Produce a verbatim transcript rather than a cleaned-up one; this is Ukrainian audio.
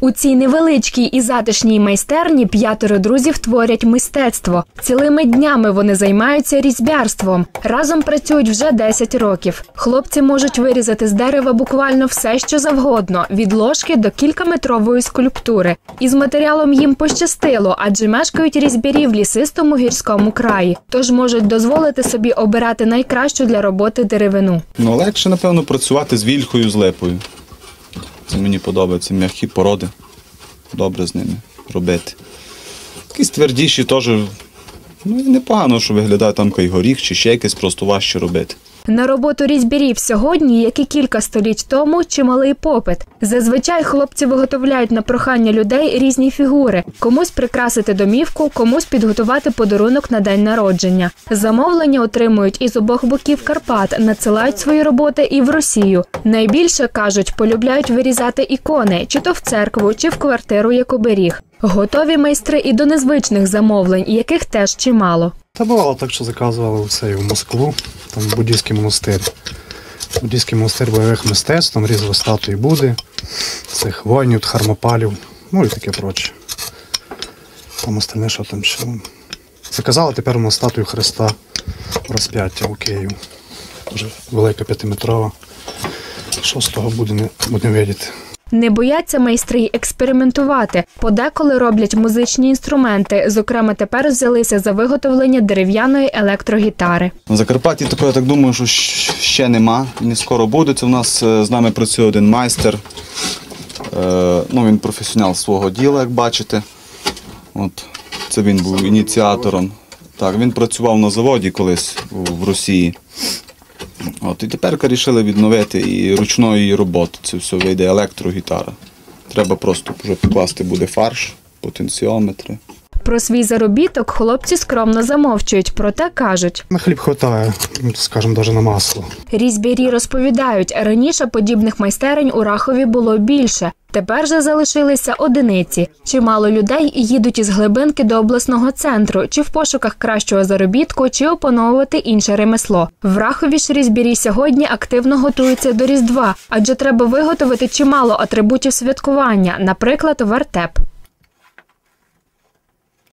У цій невеличкій і затишній майстерні п'ятеро друзів творять мистецтво. Цілими днями вони займаються різьбярством. Разом працюють вже десять років. Хлопці можуть вирізати з дерева буквально все, що завгодно – від ложки до кількаметрової скульптури. Із матеріалом їм пощастило, адже мешкають різьбярі в лісистому гірському краї. Тож можуть дозволити собі обирати найкращу для роботи деревину. Ну, легше, напевно, працювати з вільхою, з липою. Це мені подобається, м'які породи. Добре з ними робити. Якісь твердіші теж, ну і непогано, що виглядає там кайгоріх чи ще якесь, просто важче робити. На роботу різьбярів сьогодні, як і кілька століть тому, чималий попит. Зазвичай хлопці виготовляють на прохання людей різні фігури. Комусь прикрасити домівку, комусь підготувати подарунок на день народження. Замовлення отримують із обох боків Карпат, надсилають свої роботи і в Росію. Найбільше, кажуть, полюбляють вирізати ікони, чи то в церкву, чи в квартиру як оберіг. Готові майстри і до незвичних замовлень, яких теж чимало. Та бувало так, що заказували все в Москву, там буддійський монастир. Буддійський монастир бойових мистецтв, там різали статуї Будди, цих воїнів, хармопалів, ну і таке проче. Там остальне, що там ще. Заказали тепер на статую Христа розп'яття у Києві. Дуже велика п'ятиметрова. Що з того буде, не будемо видіти. Не бояться майстри й експериментувати. Подеколи роблять музичні інструменти. Зокрема, тепер взялися за виготовлення дерев'яної електрогітари. На Закарпатті такого, я так думаю, що ще нема. Не скоро буде. Це у нас з нами працює один майстер. Ну, він професіонал свого діла, як бачите. От, це він був ініціатором. Так, він працював на заводі колись в Росії. От, і тепер вирішили відновити і ручну її роботу. Це все вийде електрогітара. Треба просто вже покласти буде фарш, потенціометри. Про свій заробіток хлопці скромно замовчують, проте кажуть. На хліб вистачає, скажімо, навіть на масло. Різьбярі розповідають, раніше подібних майстерень у Рахові було більше. Тепер же залишилися одиниці. Чимало людей їдуть із глибинки до обласного центру, чи в пошуках кращого заробітку, чи опановувати інше ремесло. В Рахові ж різьбярі сьогодні активно готуються до Різдва, адже треба виготовити чимало атрибутів святкування, наприклад, вертеп.